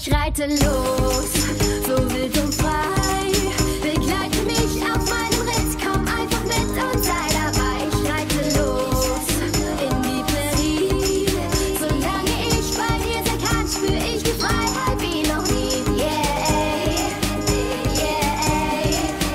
Ich reite los, so wild und frei. Begleite mich auf meinem Ritt, komm einfach mit und sei dabei. Ich reite los in die Prärie. Solange ich bei dir sein kann, spür ich die Freiheit wie noch nie. Yeah, yeah,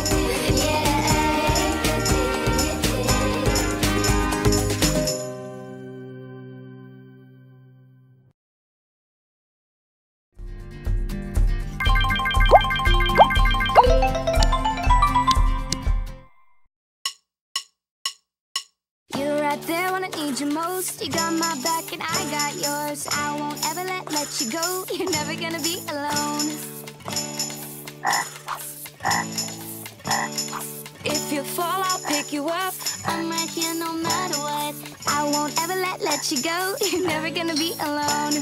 right there when I need you most. You got my back and I got yours. I won't ever let you go. You're never gonna be alone. If you fall, I'll pick you up. I'm right here no matter what. I won't ever let you go. You're never gonna be alone.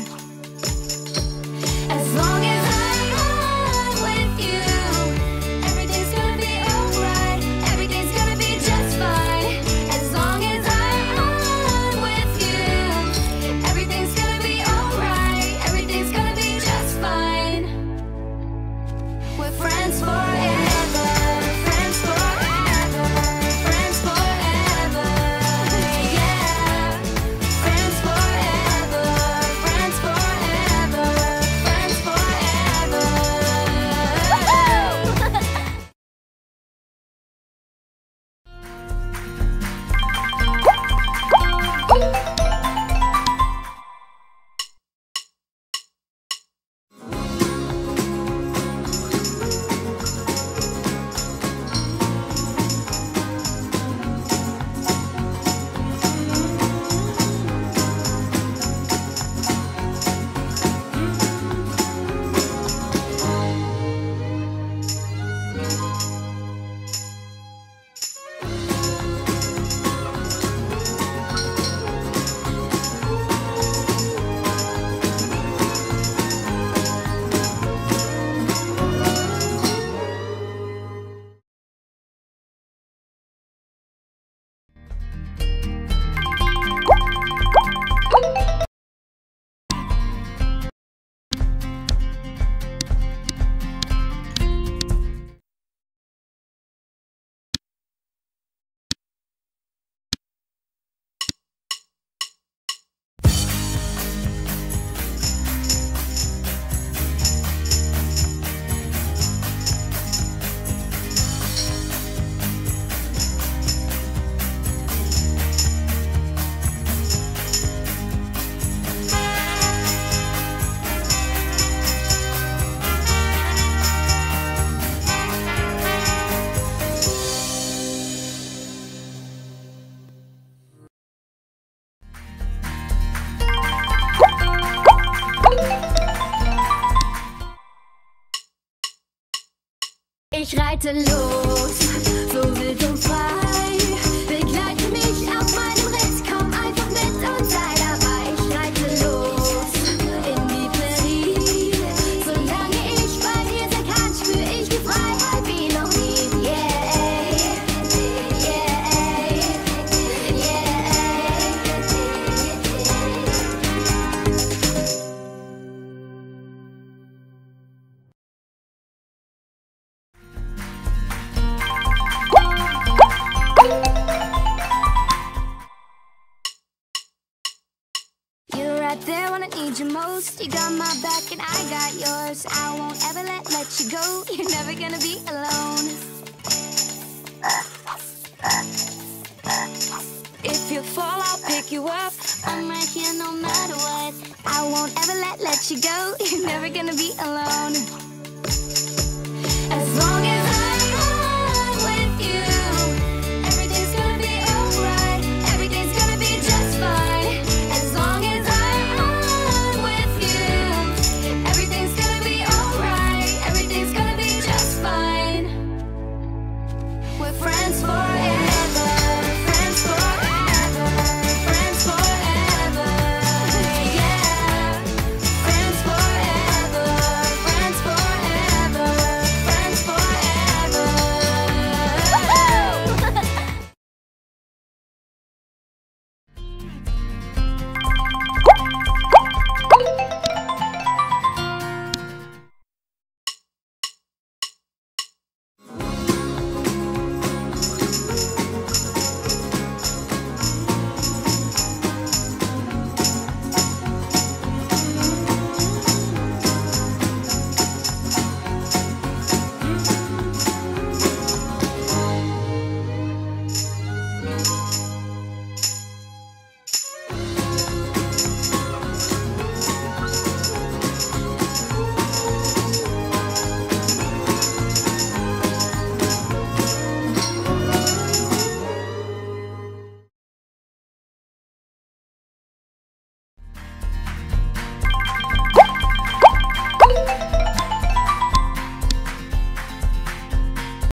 As long as I'm with you, everything's gonna be alright. Everything's gonna be just fine. As long as I'm with you, everything's gonna be alright. Everything's gonna be just fine. We're friends forever. Friends forever. Friends forever. Yeah. Friends forever. Friends forever. Friends forever. Ich reite los, so wild und frei. Begleite mich auf meinem Ritt, komm einfach mit und sei dabei. Ich reite los in die Prärie. Solange ich bei dir sein kann, spür ich die Freiheit wie noch nie. Yeah, yeah, right there when I need you most. You got my back and I got yours. I won't ever let you go. You're never gonna be alone. If you fall, I'll pick you up. I'm right here no matter what. I won't ever let you go. You're never gonna be alone.